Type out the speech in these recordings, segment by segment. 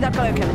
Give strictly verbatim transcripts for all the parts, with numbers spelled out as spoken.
দাঁড় করা এখানে।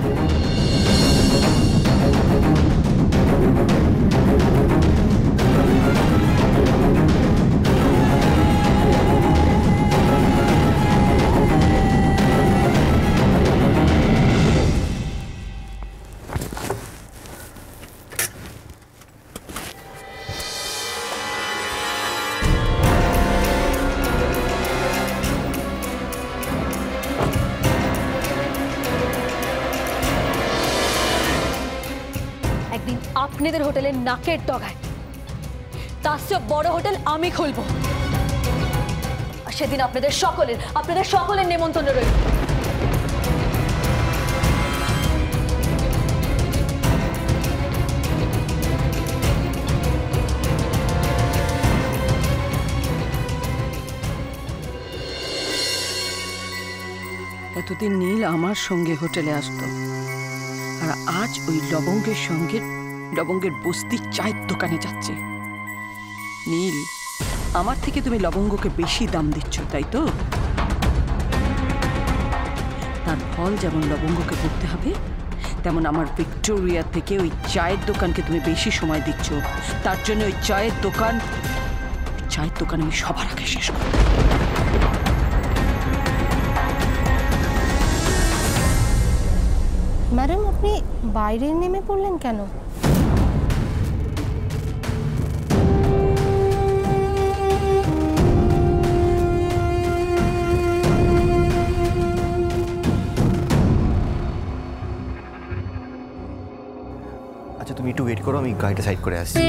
আপনাদের হোটেলের নাকের ডগায় তার চেয়ে বড় হোটেল আমি খুলবো, আর সেদিন আপনাদের সকলের আপনাদের সকলের নেমন্তন্ন রইল। এতদিন নীল আমার সঙ্গে হোটেলে আসতো, আর আজ ওই লবঙ্গের সঙ্গে লবঙ্গের বস্তির চায়ের দোকানে যাচ্ছে। নীল, আমার থেকে তুমি লবঙ্গকে বেশি দাম দিচ্ছ, তাই তো? তার ফল যেমন লবঙ্গকে ভুগতে হবে, তেমন আমার ভিক্টোরিয়া থেকে ওই চায়ের দোকানকে তুমি বেশি সময় দিচ্ছ। তার জন্য ওই চায়ের দোকান চায়ের দোকান আমি সবার আগে শেষ করব। ম্যাডাম, আপনি বাইরে নেমে পড়লেন কেন? আচ্ছা, তুমি একটু ওয়েট করো, আমি গাড়িটা সাইড করে আসছি।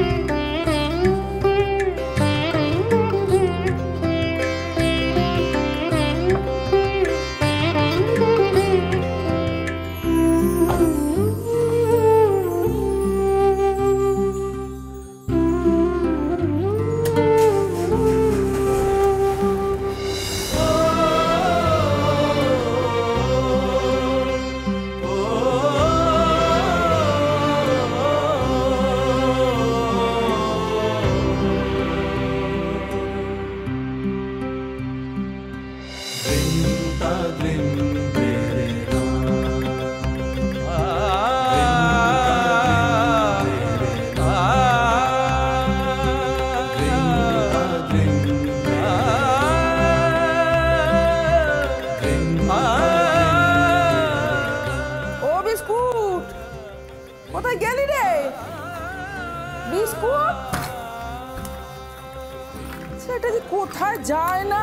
কোথায় যায় না?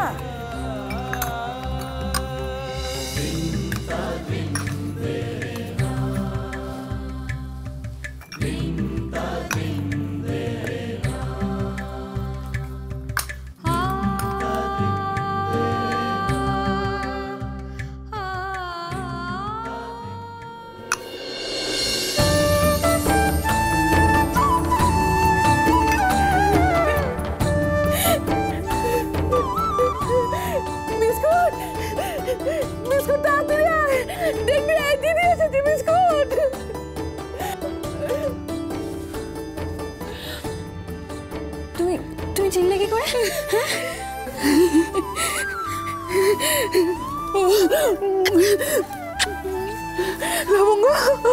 চিনলে কি করে? লবঙ্গ,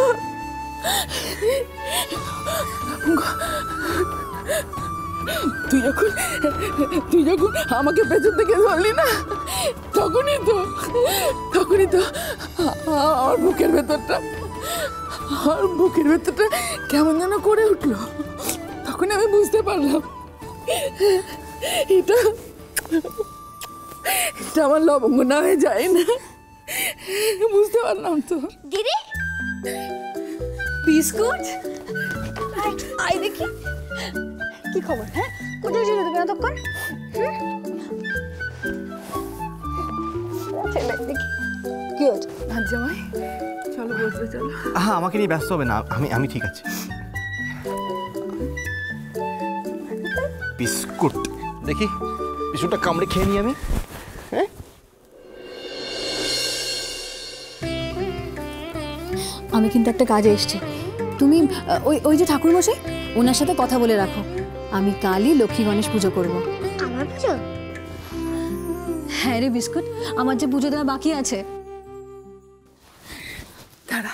তুই যখন তুই যখন আমাকে পেছন থেকে ধরলি না, তখনই তো তখনই তো আমার বুকের ভেতরটা আমার বুকের ভেতরটা কেমন যেন করে উঠলো। তখন আমি বুঝতে পারলাম এটা এটা আমার লবঙ্গ না হয়ে যায় না। বুঝতে পারলাম তো। দিদি, বিস্কুট আই দেখি কি খবর? হ্যাঁ, কোথায় ছিল তুমি এতক্ষণ? দেখি কি হচ্ছে? জামাই, চলো বসবে, চলো। হ্যাঁ, আমাকে নিয়ে ব্যস্ত হবে না, আমি আমি ঠিক আছি। বিস্কুট দেখি, বিস্কুটটা কামড়ে খেয়ে নিই আমি। হ্যাঁ, আমি কিন্তু একটা কাজে এসেছি। তুমি ওই ওই যে ঠাকুরমশাই, ওনার সাথে কথা বলে রাখো। আমি কালই লক্ষ্মী গণেশ পুজো করব। আমার পুজো? হ্যাঁ রে বিস্কুট, আমার যে পুজো দেওয়া বাকি আছে। দাঁড়া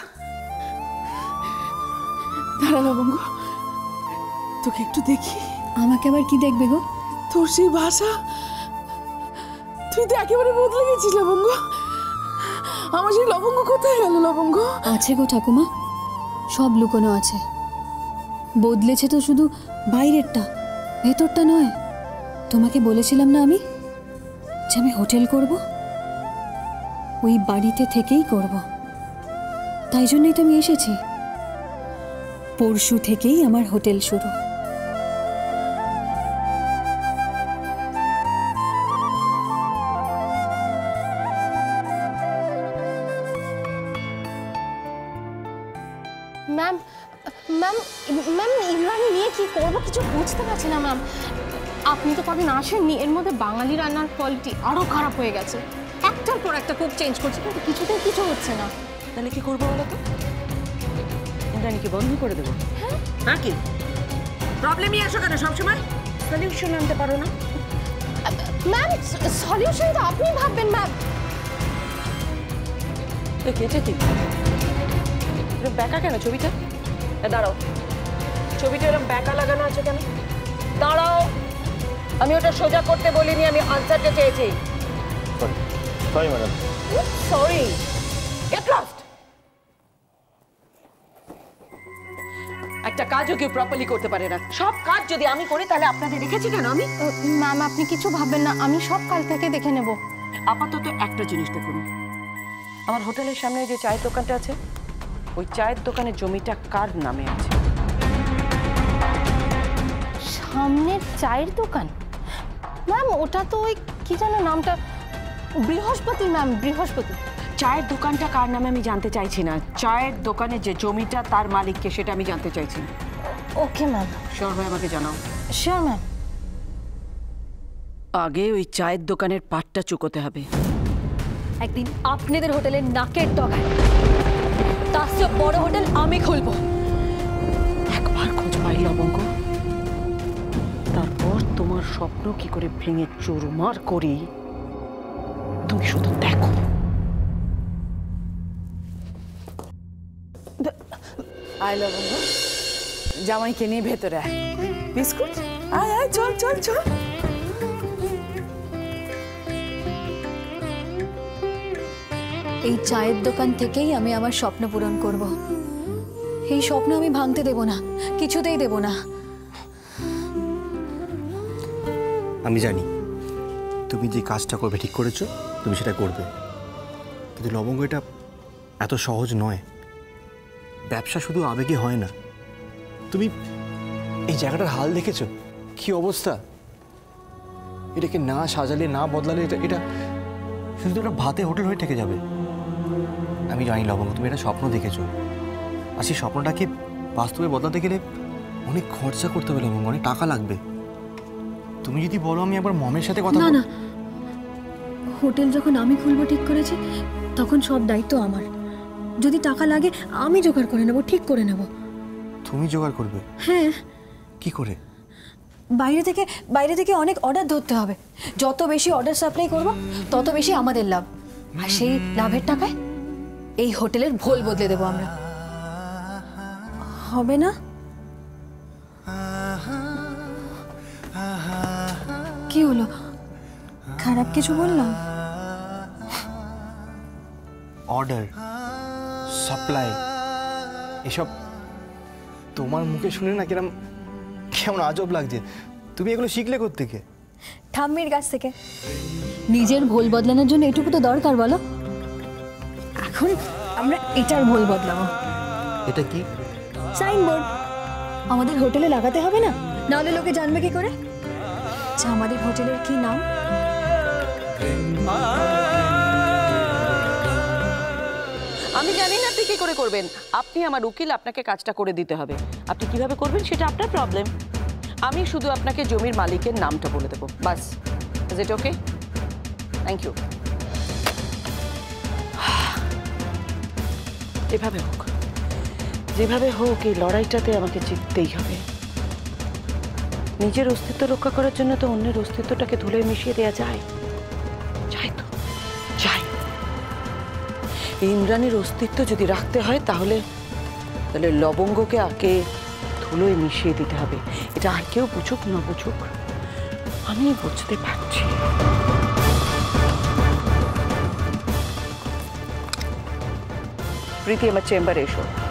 দাঁড়া লবঙ্গ, তোকে একটু দেখি। আমাকে আবার কি দেখবে গো? তোর সেই ভাষা, তুই তো একেবারে বদলে গেছিস লবঙ্গ। আমার সেই লবঙ্গ কোথায় গেল লবঙ্গ? আছে গো ঠাকুমা, সব লুকোনো আছে। বদলেছে তো শুধু বাইরেরটা, ভেতরটা নয়। তোমাকে বলেছিলাম না আমি যে আমি হোটেল করব, ওই বাড়িতে থেকেই করব। তাই জন্যই তো আমি এসেছি। পরশু থেকেই আমার হোটেল শুরু। ম্যাম ম্যাম ম্যাম ইমরানি নিয়ে কি করবো কিছু বুঝতে পারছি না ম্যাম। আপনি তো কদিন আসেননি, এর মধ্যে বাঙালি রান্নার কোয়ালিটি আরও খারাপ হয়ে গেছে। একটার পর একটা কুক চেঞ্জ করছে, কিন্তু কিছুতেই কিছু হচ্ছে না। তাহলে কি করবো বলো তো? ইন্দ্রাণীকে বন্ধ করে দেবো? হ্যাঁ কি প্রবলেমই আসো কেন সবসময়? সলিউশন আনতে পারো না? ম্যাম সলিউশন তো আপনি ভাববেন ম্যাম। দেখেছে কি এরকম ব্যাকা কেন ছবিটা? দাঁড়াও, ছবিটা এরকম ব্যাকা লাগানো আছে কেন? দাঁড়াও, আমি ওটা সোজা করতে বলিনি, আমি আনসারটা চেয়েছি। Sorry madam. Sorry, get lost. একটা কাজও কেউ প্রপারলি করতে পারে না। সব কাজ যদি আমি করি তাহলে আপনাদের রেখেছি কেন আমি? ম্যাম আপনি কিছু ভাববেন না, আমি সব কাল থেকে দেখে নেব। আপাতত একটা জিনিস দেখুন, আমার হোটেলের সামনে যে চায়ের দোকানটা আছে, ওই চায়ের দোকানের জমিটা কার নামে আছে? সামনের চায়ের দোকান? ম্যাম ওটা তো ওই কি জানো নামটা, বৃহস্পতি ম্যাম, বৃহস্পতি। চায়ের দোকানটা কার নামে আমি জানতে চাইছি না, চায়ের দোকানের যে জমিটা তার মালিককে সেটা আমি জানতে চাইছি। Okay ma'am. শিওর হয়ে আমাকে জানাও। Sure ma'am. আগে ওই চায়ের দোকানের পাটটা চুকোতে হবে। একদিন আপনাদের হোটেলের নাকের ডগায় তার চেয়ে বড় হোটেল আমি খুলবো। একবার খোঁজ পাই লবঙ্গ, তারপর তোমার স্বপ্ন কি করে ভেঙে চুরমার করি তুমি শুধু দেখো। আয় লবঙ্গ, জামাইকে নিয়ে ভেতরে আয়। বিস্কুট আয় আয়, চল চল চল। এই চায়ের দোকান থেকেই আমি আমার স্বপ্ন পূরণ করব। এই স্বপ্ন আমি ভাঙতে দেব না, কিছুতেই দেব না। আমি জানি তুমি যে কাজটা করবে ঠিক করেছো, তুমি সেটা করবে, কিন্তু লবঙ্গ এটা এত সহজ নয়। ব্যবসা শুধু আবেগে হয় না। তুমি এই জায়গাটার হাল দেখেছো, কি অবস্থা? এটাকে না সাজালে না বদলালে এটা এটা শুধু একটা ভাতে হোটেল হয়ে থেকে যাবে। আমি জানি লবঙ্গ তুমি একটা স্বপ্ন দেখেছো, আর সেই স্বপ্নটাকে বাস্তবে বদলাতে গেলে অনেক খরচা করতে হবে লবঙ্গ, অনেক টাকা লাগবে। তুমি যদি বলো আমি একবার মমের সাথে কথা না না, হোটেল যখন আমি খুলবো ঠিক করেছি, তখন সব দায়িত্ব আমার। যদি টাকা লাগে আমি জোগাড় করে নেব, ঠিক করে নেব। তুমি জোগাড় করবে? হ্যাঁ। কি করে? বাইরে থেকে বাইরে থেকে অনেক অর্ডার ধরতে হবে। যত বেশি অর্ডার সাপ্লাই করব তত বেশি আমাদের লাভ, আর সেই লাভের টাকায় এই হোটেলের ভোল বদলে দেবো আমরা। হবে না? কি হলো, খারাপ কিছু বললাম? অর্ডার, সাপ্লাই, এসব তোমার মুখে শুনে না কিরম কেমন আজব লাগছে। তুমি এগুলো শিখলে কোত্থেকে? ঠাম্মির কাছ থেকে। নিজের ভুল বদলানোর জন্য এটুকু তো দরকার বলো। এখন আমরা এটার ভুল বদলাবো। এটা কি? সাইনবোর্ড আমাদের হোটেলে লাগাতে হবে না, নাহলে লোকে জানবে কি করে যে আমাদের হোটেলের কি নাম। আমি জানি না আপনি কি করে করবেন, আপনি আমার উকিল, আপনাকে কাজটা করে দিতে হবে। আপনি কিভাবে করবেন সেটা আপনার প্রবলেম। আমি শুধু আপনাকে জমির মালিকের নামটা বলে দেবো, বাস। Is it okay? Thank you. এভাবে হোক, যেভাবে হোক এই লড়াইটাতে আমাকে জিততেই হবে। নিজের অস্তিত্ব রক্ষা করার জন্য তো অন্যের অস্তিত্বটাকে ধুলে মিশিয়ে দেওয়া যায়, যাই তো যাই। এই ইন্দ্রাণীর অস্তিত্ব যদি রাখতে হয় তাহলে তাহলে লবঙ্গকে আগে ধুলোয় মিশিয়ে দিতে হবে। এটা আর কেউ বুঝুক না বুঝুক, আমি বুঝতে পারছি। প্রীতি, আমার চেম্বারে এসো।